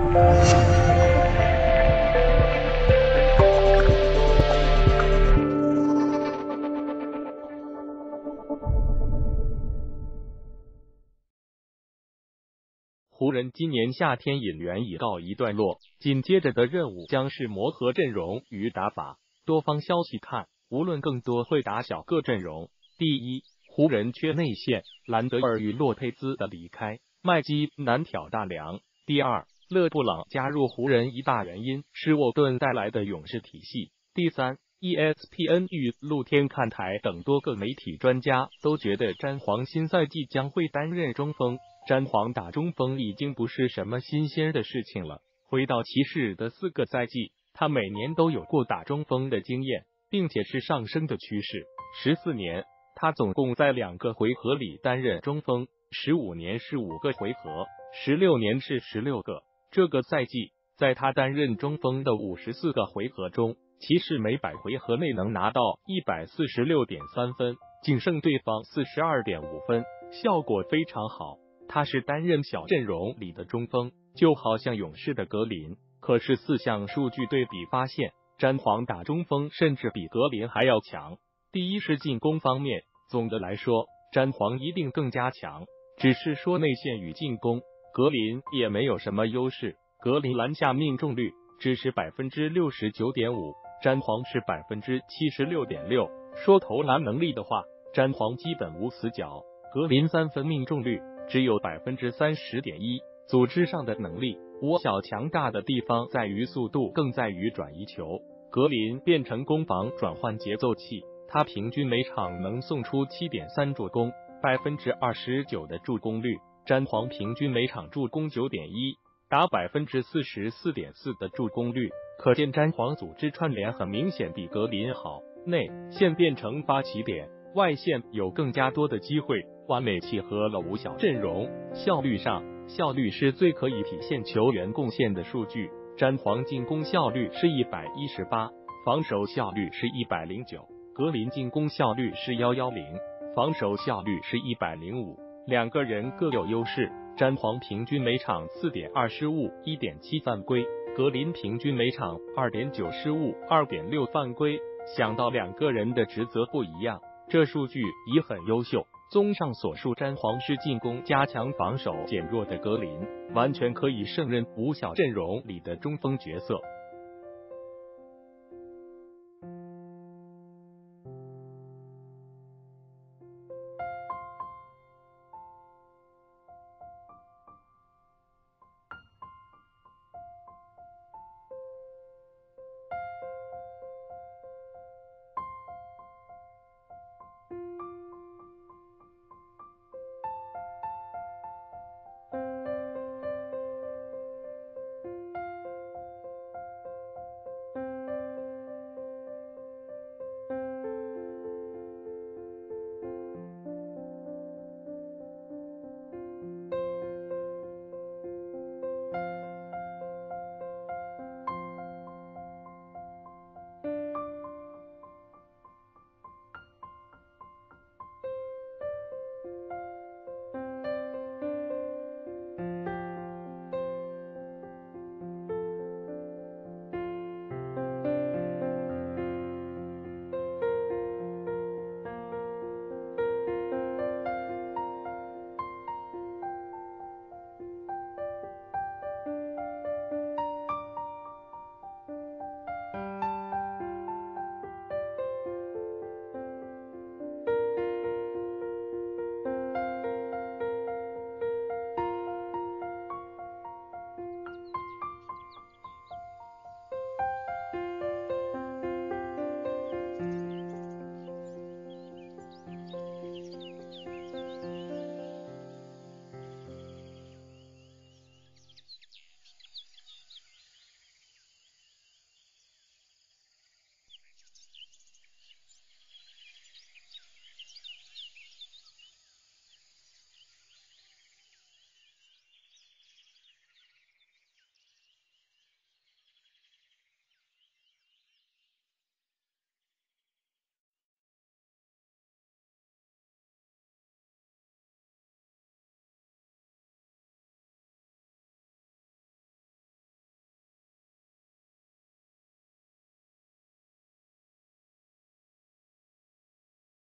湖人今年夏天引援已告一段落，紧接着的任务将是磨合阵容与打法。多方消息看，无论更多会打小个阵容。第一，湖人缺内线，兰德尔与洛佩兹的离开，麦基难挑大梁。第二，勒布朗加入湖人一大原因是沃顿带来的勇士体系。第三，ESPN 与露天看台等多个媒体专家都觉得詹皇新赛季将会担任中锋。詹皇打中锋已经不是什么新鲜的事情了。回到骑士的4个赛季，他每年都有过打中锋的经验，并且是上升的趋势。14年，他总共在2个回合里担任中锋；15年是5个回合，16年是16个。这个赛季，在他担任中锋的54个回合中，骑士每100回合内能拿到 146.3 分，仅胜对方 42.5 分，效果非常好。他是担任小阵容里的中锋，就好像勇士的格林。可是4项数据对比发现，詹皇打中锋甚至比格林还要强。第一是进攻方面，总的来说，詹皇一定更加强，只是说内线与进攻，格林也没有什么优势。格林篮下命中率只是 69.5%， 詹皇是 76.6%。说投篮能力的话，詹皇基本无死角，格林3分命中率只有 30.1%。组织上的能力，我小强大的地方在于速度，更在于转移球。格林变成攻防转换节奏器，他平均每场能送出 7.3 助攻， 29% 的助攻率。詹皇平均每场助攻 9.1， 达 44.4% 的助攻率。可见詹皇组织串联很明显比格林好，内线变成发起点，外线有更加多的机会，完美契合了5小阵容。效率上，效率是最可以体现球员贡献的数据。詹皇进攻效率是118，防守效率是109，格林进攻效率是110，防守效率是105，两个人各有优势。詹皇平均每场 4.2 失误 1.7 犯规，格林平均每场 2.9 失误 2.6 犯规。想到两个人的职责不一样，这数据已很优秀。综上所述，詹皇是进攻加强，防守减弱的格林，完全可以胜任5小阵容里的中锋角色。